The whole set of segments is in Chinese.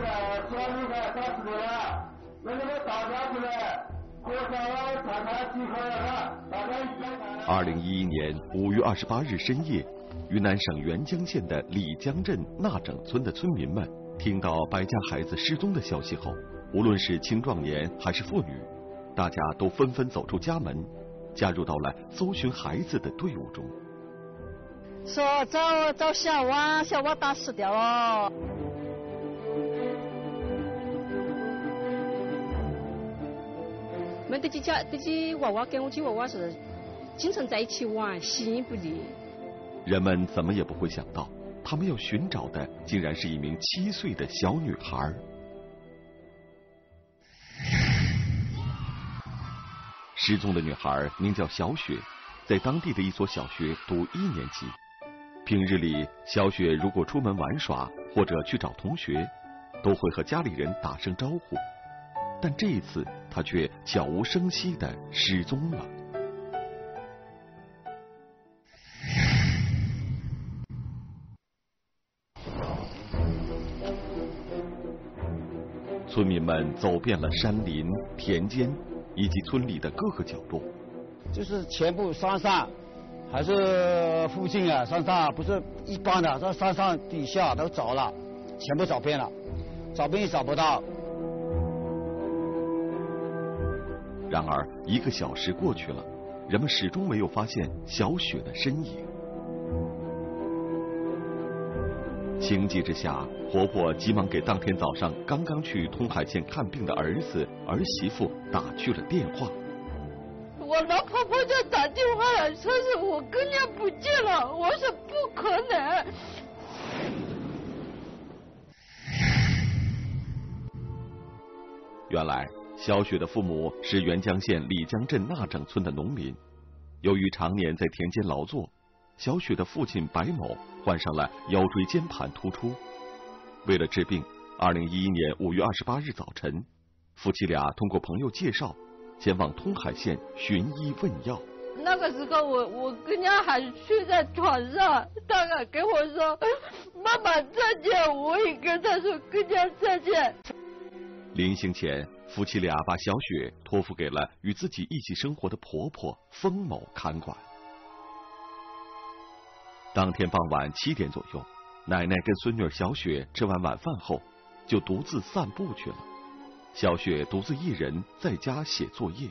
2011年5月28日深夜，云南省沅江县的丽江镇纳整村的村民们听到白家孩子失踪的消息后，无论是青壮年还是妇女，大家都纷纷走出家门，加入到了搜寻孩子的队伍中。 说找小娃，小娃打死掉了。没得几家，这些娃娃跟我这娃娃是经常在一起玩，形影不离。 人们怎么也不会想到，他们要寻找的竟然是一名7岁的小女孩。失踪的女孩名叫小雪，在当地的一所小学读1年级。平日里，小雪如果出门玩耍或者去找同学，都会和家里人打声招呼。但这一次，她却悄无声息地失踪了。村民们走遍了山林、田间以及村里的各个角落， 就是全部山上，还是附近啊，山上不是一般的，在山上底下都找了，全部找遍了，找遍也找不到。 然而1个小时过去了，人们始终没有发现小雪的身影。情急之下，婆婆急忙给当天早上刚刚去通海县看病的儿子儿媳妇打去了电话。 我老婆婆就打电话来说是我姑娘不见了，我说不可能。 原来小雪的父母是沅江县丽江镇纳整村的农民，由于常年在田间劳作，小雪的父亲白某患上了腰椎间盘突出。为了治病，2011年5月28日早晨，夫妻俩通过朋友介绍，前往通海县寻医问药。 那个时候我姑娘还睡在床上，她还跟我说妈妈再见，我也跟她说姑娘再见。 临行前，夫妻俩把小雪托付给了与自己一起生活的婆婆封某看管。当天傍晚7点左右，奶奶跟孙女小雪吃完晚饭后，就独自散步去了。小雪独自一人在家写作业。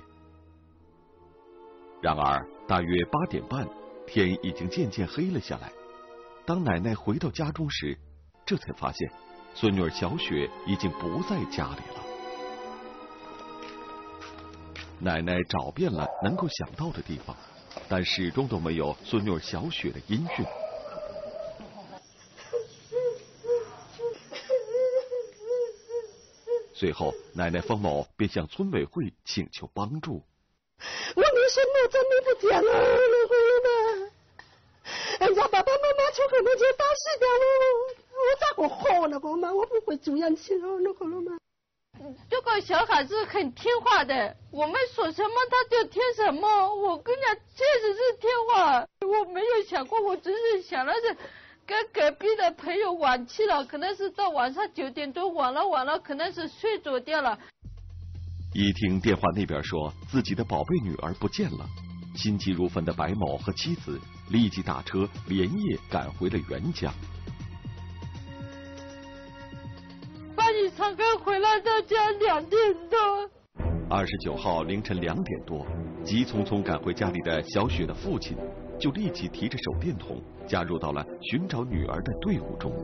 然而，大约8点半，天已经渐渐黑了下来。当奶奶回到家中时，这才发现孙女小雪已经不在家里了。奶奶找遍了能够想到的地方，但始终都没有孙女小雪的音讯。随后，奶奶封某便向村委会请求帮助。 我的孙女真的不见了，你会吗？人家爸爸妈妈出口门就打死掉了，我咋个活那个嘛？我不会住院去了，那个了嘛？ 这个小孩子很听话的，我们说什么他就听什么。我姑娘确实是听话，我没有想过，我只是想的是跟隔壁的朋友晚去了，可能是到晚上9点多，晚了，可能是睡着掉了。 一听电话那边说自己的宝贝女儿不见了，心急如焚的白某和妻子立即打车连夜赶回了沅江。 半夜才刚回来到家2点多。 29号凌晨2点多，急匆匆赶回家里的小雪的父亲就立即提着手电筒加入到了寻找女儿的队伍中。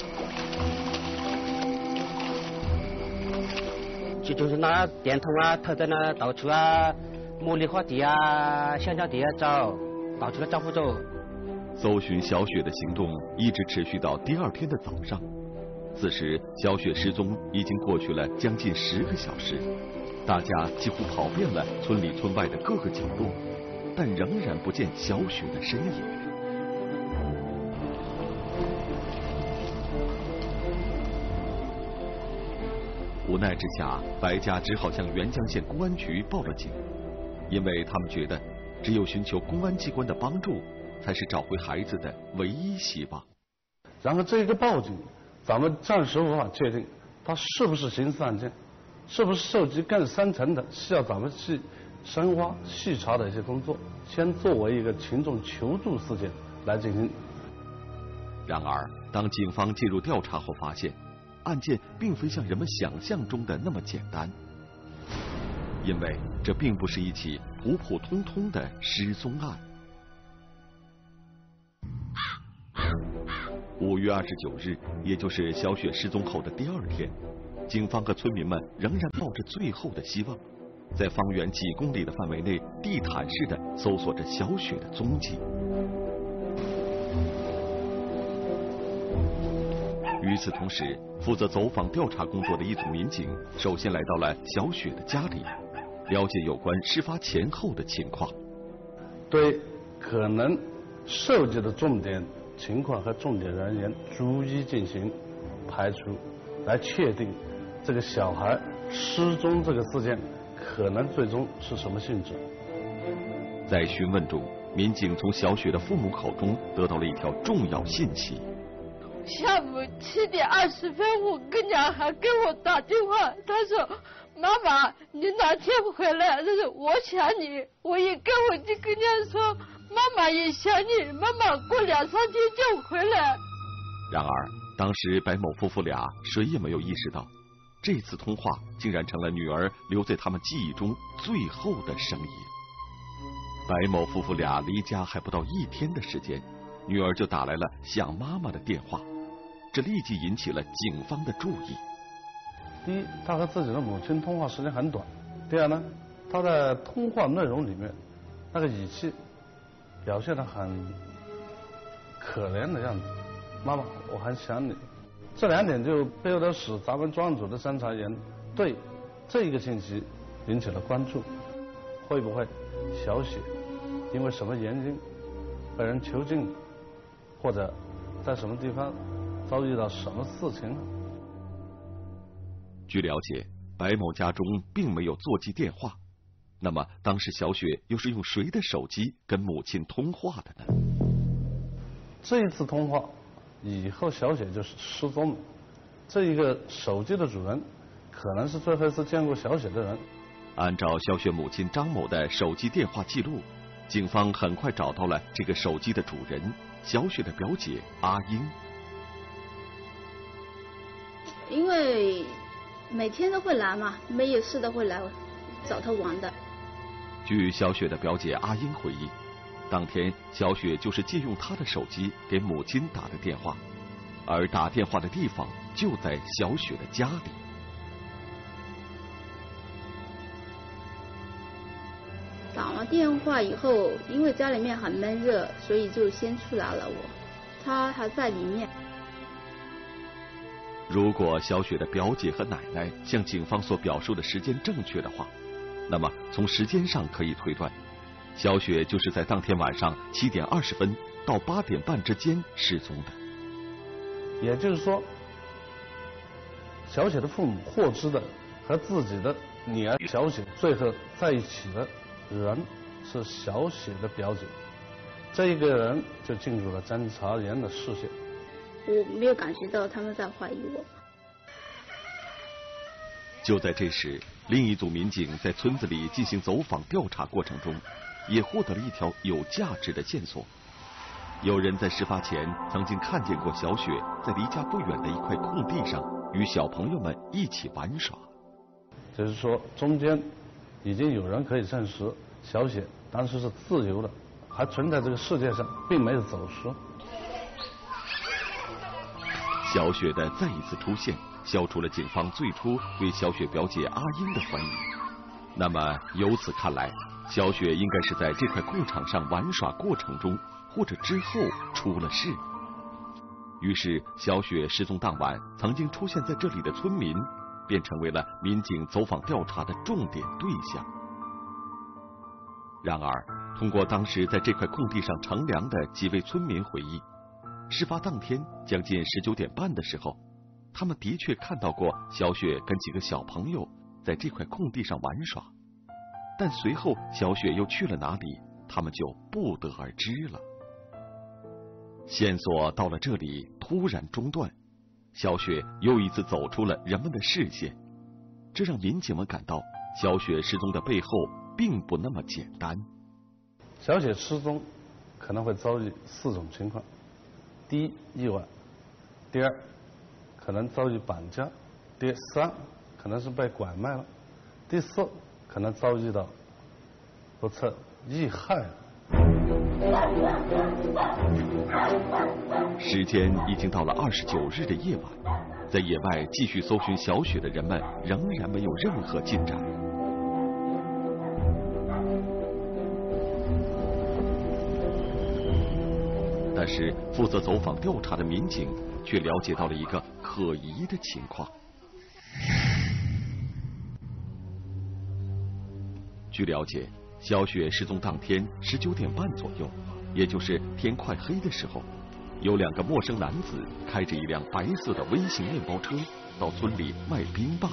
就是拿电筒啊，偷在那到处啊，茉莉花地啊、香蕉地啊找，到处都找不着。 搜寻小雪的行动一直持续到第2天的早上。此时，小雪失踪已经过去了将近10个小时，大家几乎跑遍了村里村外的各个角落，但仍然不见小雪的身影。无奈之下，白家只好向沅江县公安局报了警，因为他们觉得只有寻求公安机关的帮助，才是找回孩子的唯一希望。 然后这个报警，咱们暂时无法确定它是不是刑事案件，是不是涉及更深层的需要咱们去深挖细查的一些工作，先作为一个群众求助事件来进行。 然而，当警方介入调查后，发现案件并非像人们想象中的那么简单，因为这并不是一起普普通通的失踪案。5月29日，也就是小雪失踪后的第2天，警方和村民们仍然抱着最后的希望，在方圆几公里的范围内地毯式的搜索着小雪的踪迹。与此同时，负责走访调查工作的一组民警首先来到了小雪的家里，了解有关事发前后的情况， 对可能涉及的重点情况和重点人员逐一进行排除，来确定这个小孩失踪这个事件可能最终是什么性质。 在询问中，民警从小雪的父母口中得到了一条重要信息。 下午7点20分，我姑娘还给我打电话，她说：“妈妈，你哪天回来？”她说：“我想你。”我也跟我的姑娘说：“妈妈也想你，妈妈过2、3天就回来。” 然而，当时白某夫妇俩谁也没有意识到，这次通话竟然成了女儿留在他们记忆中最后的声音。白某夫妇俩离家还不到1天的时间，女儿就打来了想妈妈的电话，这立即引起了警方的注意。 第一，他和自己的母亲通话时间很短；第二呢，他在通话内容里面那个语气表现得很可怜的样子，妈妈，我很想你。这2点就不由得使咱们专案组的侦查员对这个信息引起了关注。会不会小雪因为什么原因被人囚禁，或者在什么地方遭遇到什么事情呢？ 据了解，白某家中并没有座机电话，那么当时小雪又是用谁的手机跟母亲通话的呢？ 这一次通话以后，小雪就是失踪了。这一个手机的主人可能是最后一次见过小雪的人。 按照小雪母亲张某的手机电话记录，警方很快找到了这个手机的主人，小雪的表姐阿英。 因为每天都会来嘛，没有事都会来找他玩的。 据小雪的表姐阿英回忆，当天小雪就是借用她的手机给母亲打的电话，而打电话的地方就在小雪的家里。 打完电话以后，因为家里面很闷热，所以就先出来了他还在里面。 如果小雪的表姐和奶奶像警方所表述的时间正确的话，那么从时间上可以推断，小雪就是在当天晚上7点20分到8点半之间失踪的。 也就是说，小雪的父母获知的和自己的女儿小雪最后在一起的人是小雪的表姐，这一个人就进入了侦查员的视线。 我没有感觉到他们在怀疑我。 就在这时，另一组民警在村子里进行走访调查过程中，也获得了一条有价值的线索。有人在事发前曾经看见过小雪在离家不远的一块空地上与小朋友们一起玩耍。 就是说，中间已经有人可以证实小雪当时是自由的，还存在这个世界上，并没有走失。 小雪的再一次出现，消除了警方最初对小雪表姐阿英的怀疑。那么由此看来，小雪应该是在这块空场上玩耍过程中，或者之后出了事。于是，小雪失踪当晚曾经出现在这里的村民，便成为了民警走访调查的重点对象。然而，通过当时在这块空地上乘凉的几位村民回忆，事发当天将近19点半的时候，他们的确看到过小雪跟几个小朋友在这块空地上玩耍，但随后小雪又去了哪里，他们就不得而知了。线索到了这里突然中断， 小雪又一次走出了人们的视线，这让民警们感到小雪失踪的背后并不那么简单。 小雪失踪可能会遭遇4种情况：第一，意外；第二，可能遭遇绑架；第三，可能是被拐卖了；第四，可能遭遇到不测遇害了。 时间已经到了29日的夜晚，在野外继续搜寻小雪的人们仍然没有任何进展。但是负责走访调查的民警却了解到了一个可疑的情况。据了解，小雪失踪当天19点半左右，也就是天快黑的时候，有2个陌生男子开着一辆白色的微型面包车到村里卖冰棒。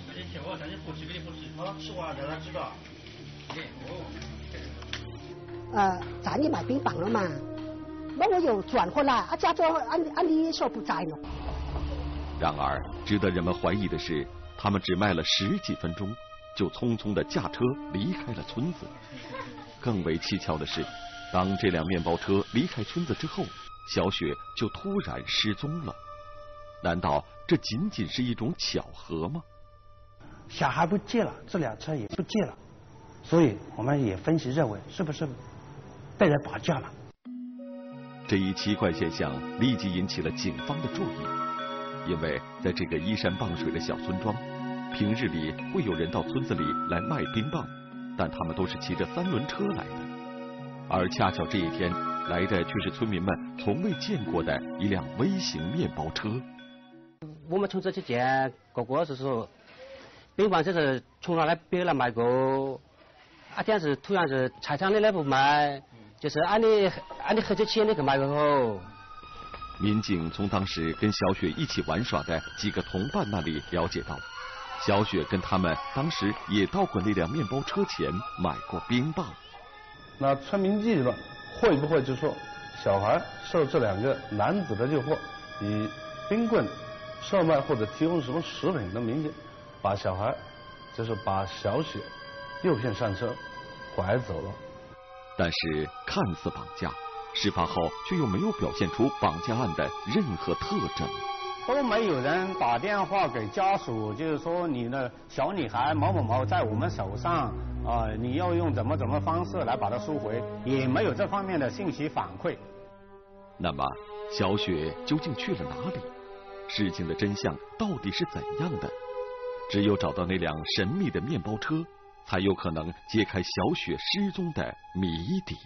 在你卖冰棒了嘛？那我又转回来，假装按你说不在了。 然而，值得人们怀疑的是，他们只卖了10几分钟，就匆匆地驾车离开了村子。更为蹊跷的是，当这辆面包车离开村子之后，小雪就突然失踪了。难道这仅仅是一种巧合吗？ 小孩不见了，这辆车也不见了，所以我们也分析认为是不是被人绑架了。 这一奇怪现象立即引起了警方的注意，因为在这个依山傍水的小村庄，平日里会有人到村子里来卖冰棒，但他们都是骑着3轮车来的，而恰巧这一天来的却是村民们从未见过的一辆微型面包车。 我们从这去见哥哥是说，冰棒就是从哪来别人买过，这样子突然是菜场里来不卖。就是按你合着钱你去买个后。 民警从当时跟小雪一起玩耍的几个同伴那里了解到，小雪跟他们当时也到过那辆面包车前买过冰棒。 那村民议论会不会就说小孩受这2个男子的诱惑，以冰棍售卖或者提供什么食品的名义，把小雪诱骗上车，拐走了。 但是看似绑架，事发后却又没有表现出绑架案的任何特征。 都没有人打电话给家属，就是说你的小女孩某某某在我们手上，你要用怎么方式来把它赎回，也没有这方面的信息反馈。 那么小雪究竟去了哪里？事情的真相到底是怎样的？只有找到那辆神秘的面包车，才有可能揭开小雪失踪的谜底。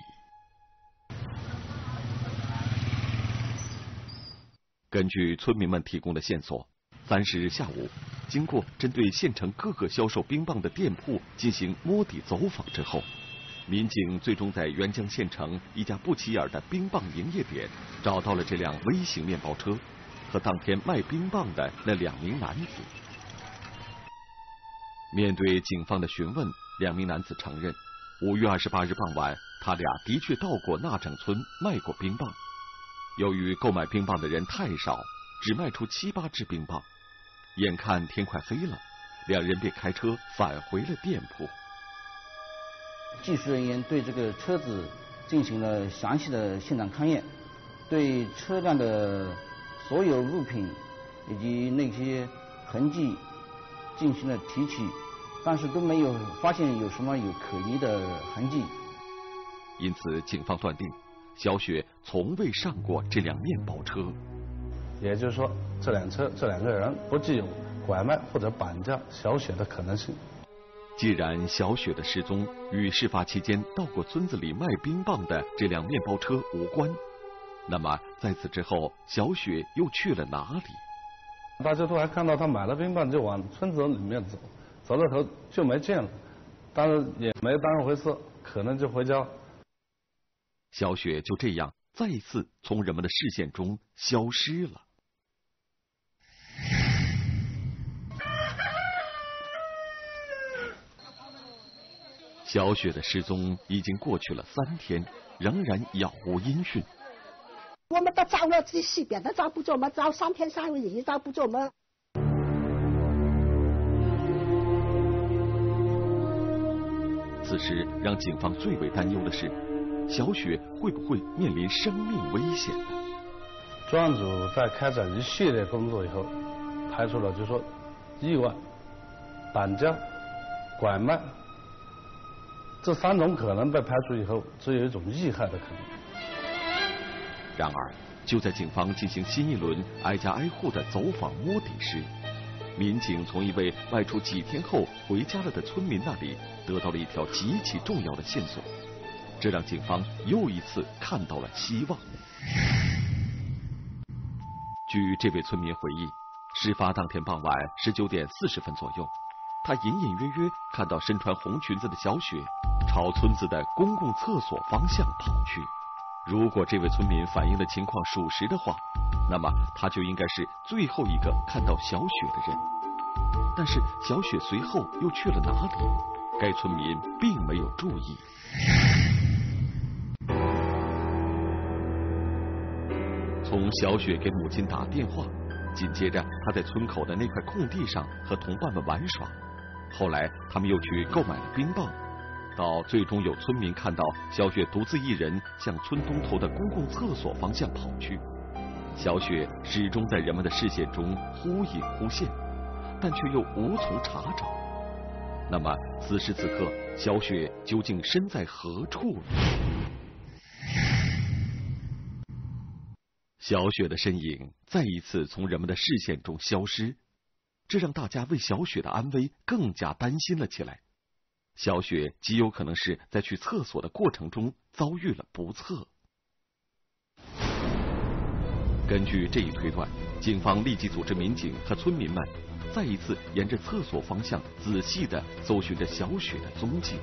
根据村民们提供的线索，30日下午，经过针对县城各个销售冰棒的店铺进行摸底走访之后，民警最终在沅江县城一家不起眼的冰棒营业点找到了这辆微型面包车和当天卖冰棒的那2名男子。面对警方的询问，2名男子承认5月28日傍晚，他俩的确到过纳整村卖过冰棒。由于购买冰棒的人太少，只卖出7、8支冰棒，眼看天快黑了，2人便开车返回了店铺。 技术人员对这个车子进行了详细的现场勘验，对车辆的所有物品以及那些痕迹进行了提取，但是都没有发现有什么有可疑的痕迹。 因此，警方断定小雪从未上过这辆面包车。 也就是说，这辆车、这2个人不具有拐卖或者绑架小雪的可能性。 既然小雪的失踪与事发期间到过村子里卖冰棒的这辆面包车无关，那么在此之后，小雪又去了哪里？ 大家都还看到他买了冰棒就往村子里面走，走到头就没见了，但是也没当回事，可能就回家。 小雪就这样再一次从人们的视线中消失了。小雪的失踪已经过去了3天，仍然杳无音讯。 我们都找了几10遍都找不着嘛，找3天3夜找不着嘛。 此时让警方最为担忧的是，小雪会不会面临生命危险呢？ 专案组在开展一系列工作以后，排除了就是说意外、绑架、拐卖这3种可能被排除以后，只有一种遇害的可能。 然而，就在警方进行新一轮挨家挨户的走访摸底时，民警从一位外出几天后回家了的村民那里得到了一条极其重要的线索，这让警方又一次看到了希望。据这位村民回忆，事发当天傍晚19点40分左右，他隐隐约约看到身穿红裙子的小雪朝村子的公共厕所方向跑去。如果这位村民反映的情况属实的话，那么他就应该是最后一个看到小雪的人。但是小雪随后又去了哪里？该村民并没有注意。从小雪给母亲打电话，紧接着她在村口的那块空地上和同伴们玩耍，后来他们又去购买了冰棒，到最终有村民看到小雪独自一人向村东头的公共厕所方向跑去。小雪始终在人们的视线中忽隐忽现，但却又无从查找。那么此时此刻，小雪究竟身在何处呢？小雪的身影再一次从人们的视线中消失，这让大家为小雪的安危更加担心了起来。小雪极有可能是在去厕所的过程中遭遇了不测。根据这一推断，警方立即组织民警和村民们再一次沿着厕所方向仔细地搜寻着小雪的踪迹。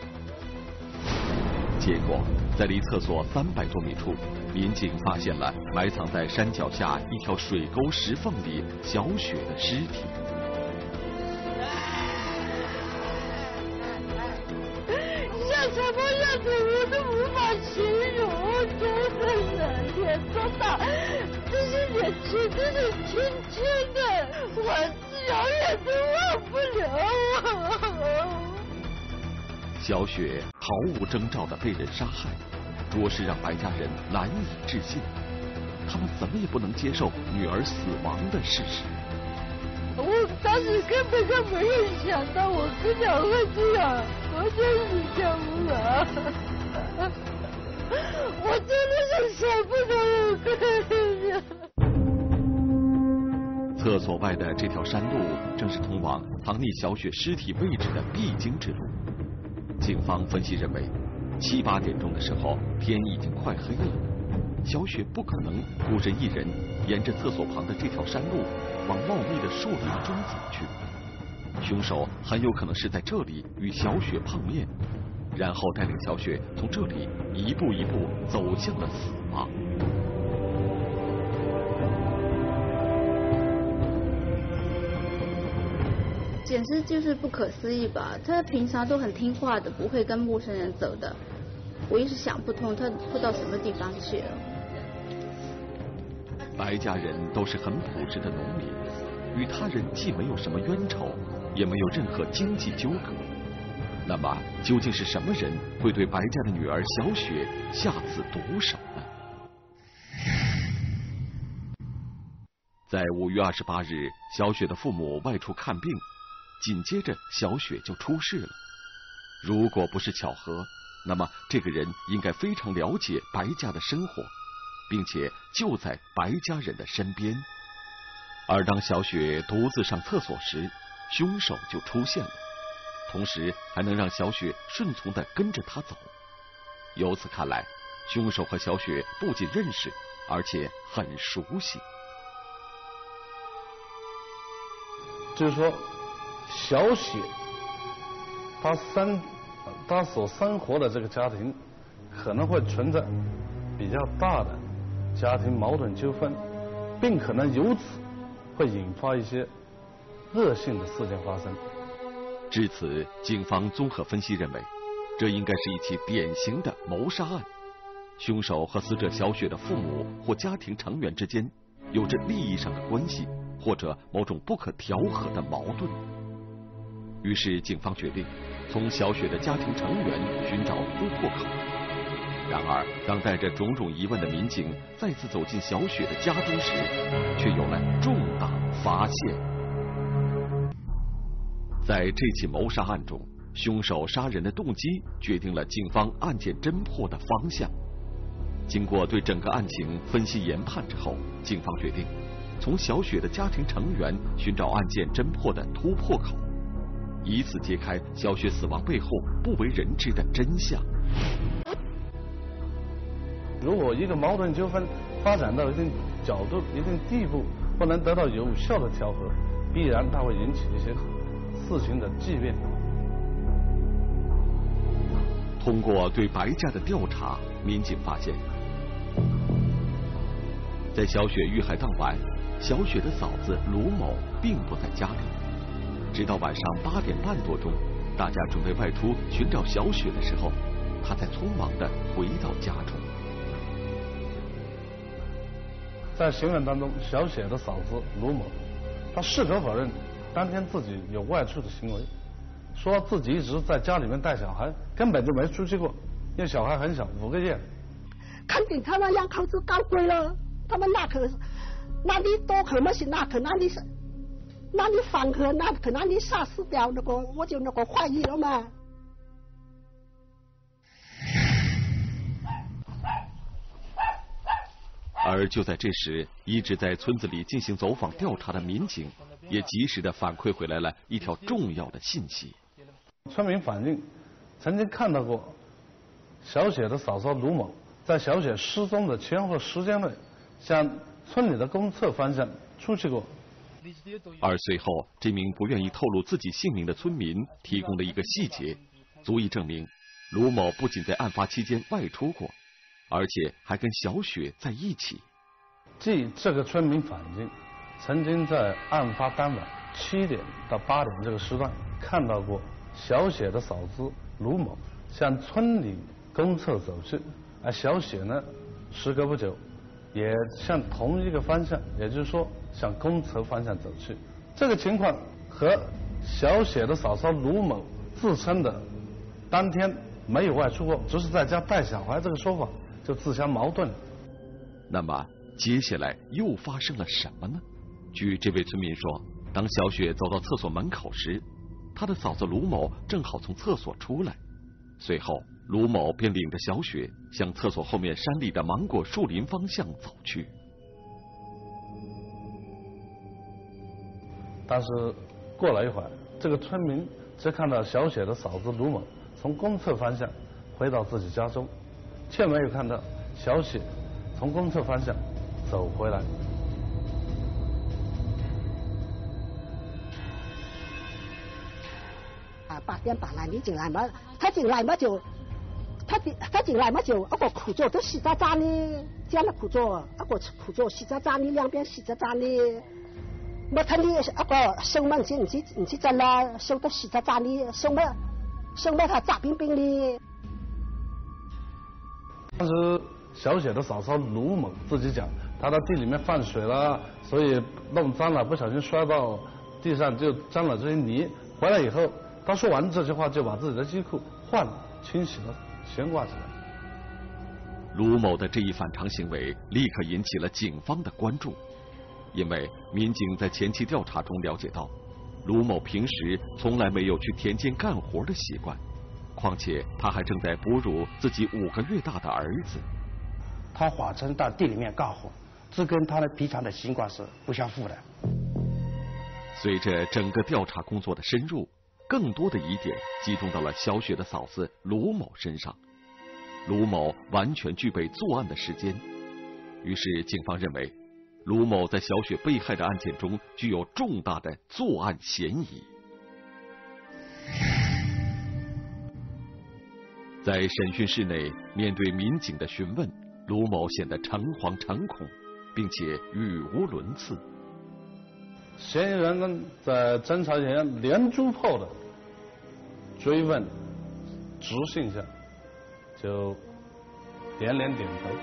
结果，在离厕所300多米处，民警发现了埋藏在山脚下一条水沟石缝里小雪的尸体。 像什么样子我都无法形容，真的脸多大，这些眼睛真是青青的，我永远都忘不了。 小雪毫无征兆地被人杀害，着实让白家人难以置信。他们怎么也不能接受女儿死亡的事实。 我当时根本就没有想到我跟娘会这样，我真是想不了。我真的是想不到我厕所外的这条山路正是通往藏匿小雪尸体位置的必经之路。警方分析认为，7、8点钟的时候，天已经快黑了，小雪不可能孤身一人沿着厕所旁的这条山路往茂密的树林中走去。凶手很有可能是在这里与小雪碰面，然后带领小雪从这里一步一步走向了死亡。 简直就是不可思议吧！他平常都很听话的，不会跟陌生人走的。我一时想不通，他会到什么地方去了。 白家人都是很朴实的农民，与他人既没有什么冤仇，也没有任何经济纠葛。那么，究竟是什么人会对白家的女儿小雪下此毒手呢？在5月28日，小雪的父母外出看病，紧接着小雪就出事了。如果不是巧合，那么这个人应该非常了解白家的生活，并且就在白家人的身边。而当小雪独自上厕所时，凶手就出现了，同时还能让小雪顺从地跟着他走。由此看来，凶手和小雪不仅认识，而且很熟悉。 就是说，小雪她所生活的这个家庭可能会存在比较大的家庭矛盾纠纷，并可能由此会引发一些恶性的事件发生。 至此，警方综合分析认为，这应该是一起典型的谋杀案。 凶手和死者小雪的父母或家庭成员之间有着利益上的关系，或者某种不可调和的矛盾。于是警方决定从小雪的家庭成员寻找突破口。然而，当带着种种疑问的民警再次走进小雪的家中时，却有了重大发现。在这起谋杀案中，凶手杀人的动机决定了警方案件侦破的方向。经过对整个案情分析研判之后，警方决定从小雪的家庭成员寻找案件侦破的突破口，以此揭开小雪死亡背后不为人知的真相。 如果一个矛盾纠纷发展到一定角度、一定地步，不能得到有效的调和，必然它会引起一些事情的巨变。 通过对白家的调查，民警发现，在小雪遇害当晚，小雪的嫂子卢某并不在家里。直到晚上8点半多钟，大家准备外出寻找小雪的时候，她才匆忙地回到家中。 在询问当中，小雪的嫂子卢某，她矢口否认当天自己有外出的行为，说自己一直在家里面带小孩，根本就没出去过，因为小孩很小，5个月。 肯定他们两口子搞鬼了，他们那里多可么是那可那里放火，那可那里杀死掉那个，我就那个怀疑了嘛。 而就在这时，一直在村子里进行走访调查的民警也及时地反馈回来了一条重要的信息。 村民反映，曾经看到过小雪的嫂嫂卢某在小雪失踪的前后时间内，向村里的公厕方向出去过。 而随后，这名不愿意透露自己姓名的村民提供的一个细节，足以证明卢某不仅在案发期间外出过，而且还跟小雪在一起。 据这个村民反映，曾经在案发当晚7点到8点这个时段看到过小雪的嫂子卢某向村里公厕走去，而小雪呢，时隔不久也向同一个方向，也就是说向公厕方向走去。这个情况和小雪的嫂嫂卢某自称的当天没有外出过，只是在家带小孩这个说法就自相矛盾了。 那么接下来又发生了什么呢？据这位村民说，当小雪走到厕所门口时，她的嫂子卢某正好从厕所出来，随后卢某便领着小雪向厕所后面山里的芒果树林方向走去。 但是过了一会儿，这个村民只看到小雪的嫂子卢某从公厕方向回到自己家中，却没有看到小雪从公厕方向走回来。 8点半了，你进来嘛？他进来嘛就，他进来嘛就，那个裤脚都洗渣渣的，捡了裤脚，那个裤脚洗渣渣的，两边洗渣渣的。没看你那个手嘛，你去整了，手都洗渣渣的，手嘛它炸冰冰的。 当时小雪的嫂嫂卢某自己讲，她到地里面放水了，所以弄脏了，不小心摔到地上就沾了这些泥。回来以后，她说完这句话就把自己的衣裤换了，清洗了，悬挂起来。 卢某的这一反常行为立刻引起了警方的关注，因为民警在前期调查中了解到，卢某平时从来没有去田间干活的习惯，况且他还正在哺乳自己5个月大的儿子。 他谎称到地里面干活，这跟他的平常的习惯是不相符的。 随着整个调查工作的深入，更多的疑点集中到了小雪的嫂子卢某身上。卢某完全具备作案的时间，于是警方认为卢某在小雪被害的案件中具有重大的作案嫌疑。在审讯室内，面对民警的询问，卢某显得诚惶诚恐，并且语无伦次。 嫌疑人呢，在侦查员连珠炮的追问直信下，就连连点头。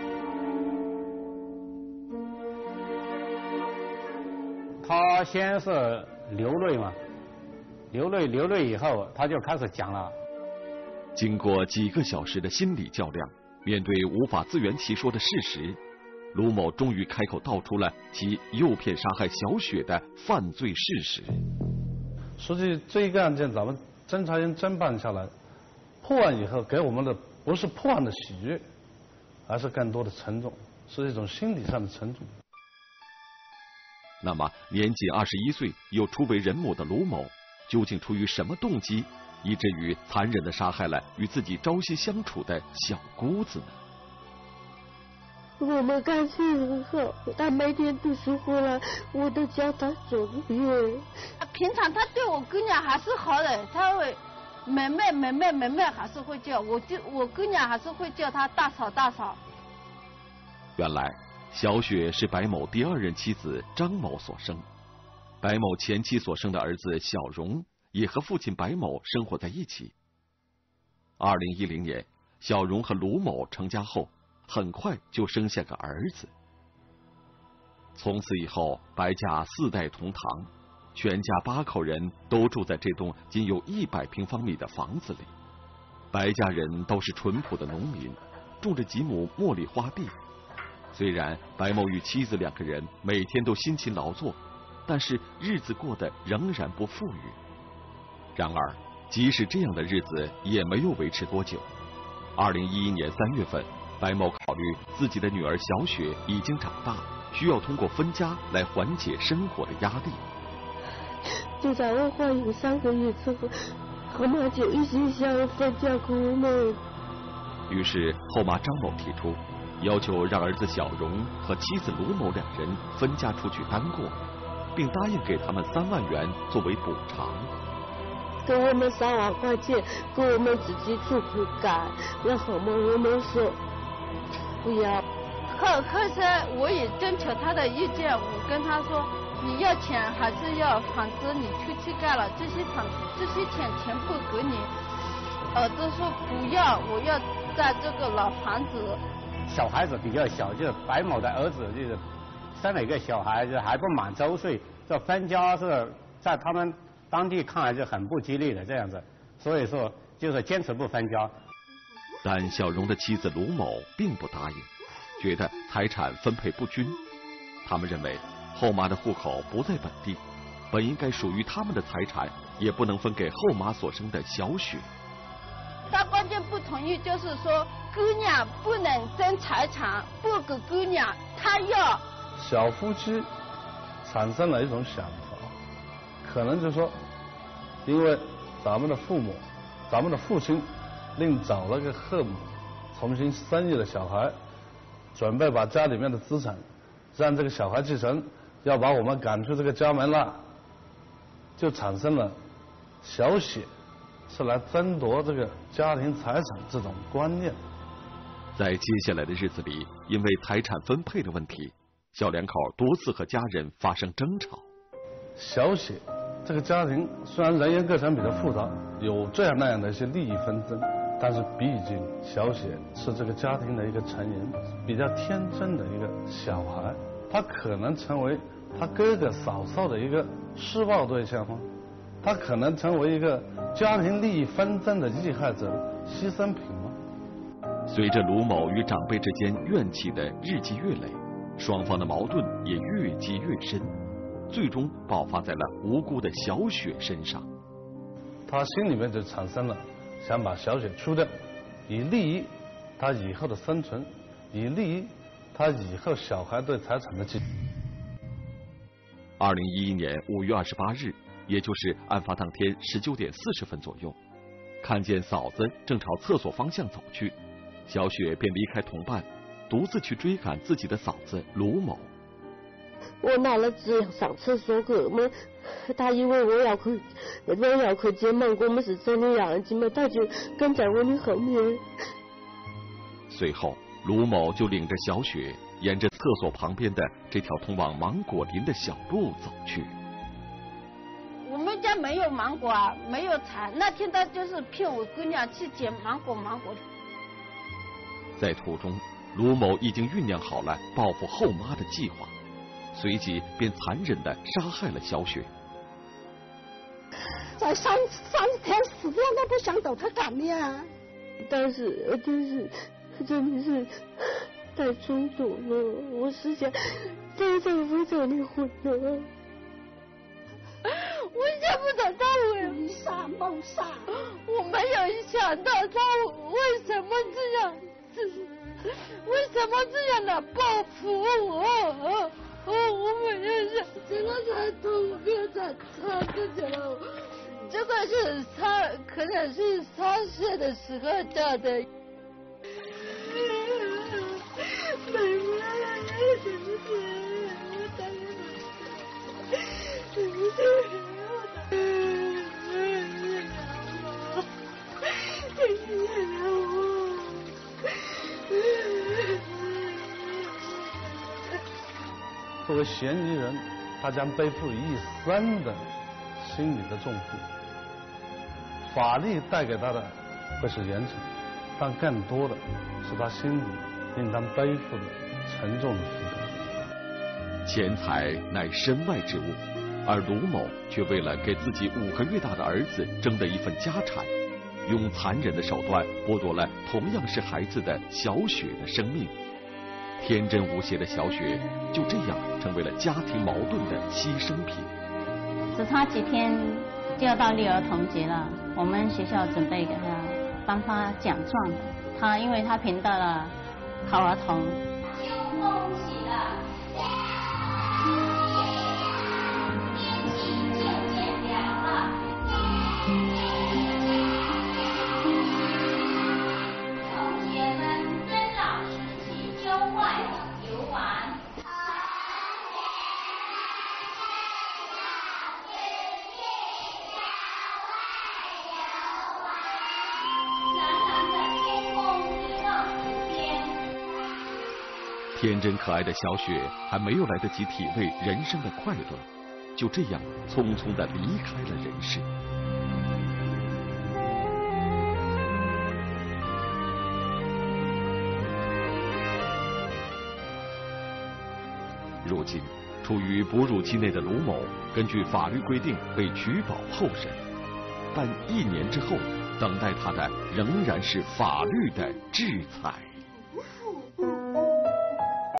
他先是流泪嘛，流泪以后，他就开始讲了。 经过几个小时的心理较量，面对无法自圆其说的事实，卢某终于开口道出了其诱骗杀害小雪的犯罪事实。 实际这一个案件，咱们侦查员侦办下来，破案以后给我们的不是破案的喜悦，而是更多的沉重，是一种心理上的沉重。 那么，年仅21岁又初为人母的卢某，究竟出于什么动机，以至于残忍地杀害了与自己朝夕相处的小姑子呢？ 我们感情很好，他每天读书回来，我都教他做作业。 平常他对我姑娘还是好的，他会妹妹还是会叫我姑娘还是会叫他大嫂。 原来小雪是白某第2任妻子张某所生，白某前妻所生的儿子小荣也和父亲白某生活在一起。2010年，小荣和卢某成家后，很快就生下个儿子。从此以后，白家4代同堂，全家8口人都住在这栋仅有100平方米的房子里。白家人都是淳朴的农民，种着几亩茉莉花地。虽然白某与妻子2个人每天都辛勤劳作，但是日子过得仍然不富裕。然而，即使这样的日子也没有维持多久。2011年3月份，白某考虑自己的女儿小雪已经长大，需要通过分家来缓解生活的压力。 就在我怀孕3个月之后，后妈就一心想要分家给我们。 于是后妈张某提出，要求让儿子小荣和妻子卢某2人分家出去单过，并答应给他们3万元作为补偿。 给我们3万块钱，给我们自己出去干。然后我们说不要。 后是我也征求他的意见，我跟他说，你要钱还是要房子？你出去干了，这些钱全部给你。儿子说不要，我要在这个老房子。 小孩子比较小，就是白某的儿子就是生了一个小孩子，还不满周岁，这分家是在他们当地看来是很不吉利的这样子，所以说就是坚持不分家。 但小荣的妻子卢某并不答应，觉得财产分配不均。他们认为后妈的户口不在本地，本应该属于他们的财产也不能分给后妈所生的小雪。 他关键不同意，就是说姑娘不能争财产，不给姑娘，他要。 小夫妻产生了一种想法，可能就是说，因为咱们的父母，咱们的父亲另找了个后母，重新生育了小孩，准备把家里面的资产让这个小孩继承，要把我们赶出这个家门了，就产生了小雪是来争夺这个家庭财产这种观念。 在接下来的日子里，因为财产分配的问题，小2口多次和家人发生争吵。 小雪这个家庭虽然人员构成比较复杂，有这样那样的一些利益纷争，但是毕竟小雪是这个家庭的一个成员，比较天真的一个小孩，他可能成为他哥哥嫂嫂的一个施暴对象吗？他可能成为一个家庭利益纷争的遇害者、牺牲品吗？ 随着卢某与长辈之间怨气的日积月累，双方的矛盾也越积越深，最终爆发在了无辜的小雪身上。 他心里面就产生了想把小雪除掉，以利于他以后的生存，以利于他以后小孩对财产的继承。 2011年5月28日，也就是案发当天19点40分左右，看见嫂子正朝厕所方向走去，小雪便离开同伴，独自去追赶自己的嫂子卢某。 我拿了纸上厕所给我们，他以为我要去接门，我们是真的要进门，他就跟在我的后面。 随后，卢某就领着小雪沿着厕所旁边的这条通往芒果林的小路走去。 我们家没有芒果啊，没有采。那天他就是骗我姑娘去捡芒果。在途中， 卢某已经酝酿好了报复后妈的计划，随即便残忍地杀害了小雪。 才30天死掉都不想走，他敢呀？ 当时真的是太冲动了，我是想带丈夫早离婚的。我想不到他会谋杀谋杀， 我没有想到他为什么这样，为什么这样的报复我？我没有想，这个才痛苦才差不多了。这个是他可能是3岁的时候掉的。妹妹，对不起，我答应了，对不起。 作为嫌疑人，他将背负一生的心理的重负。法律带给他的会是严惩，但更多的是他心里应当背负的沉重的负担。 钱财乃身外之物，而卢某却为了给自己5个月大的儿子争得一份家产，用残忍的手段剥夺了同样是孩子的小雪的生命。天真无邪的小雪就这样成为了家庭矛盾的牺牲品。 只差几天就要到6儿童节了，我们学校准备给他颁发奖状的。他因为他评到了好儿童。恭喜了！天气渐渐凉了。同学们跟老师去郊外游玩。 天真可爱的小雪还没有来得及体味人生的快乐，就这样匆匆地离开了人世。如今，处于哺乳期内的卢某，根据法律规定被取保候审，但1年之后，等待他的仍然是法律的制裁。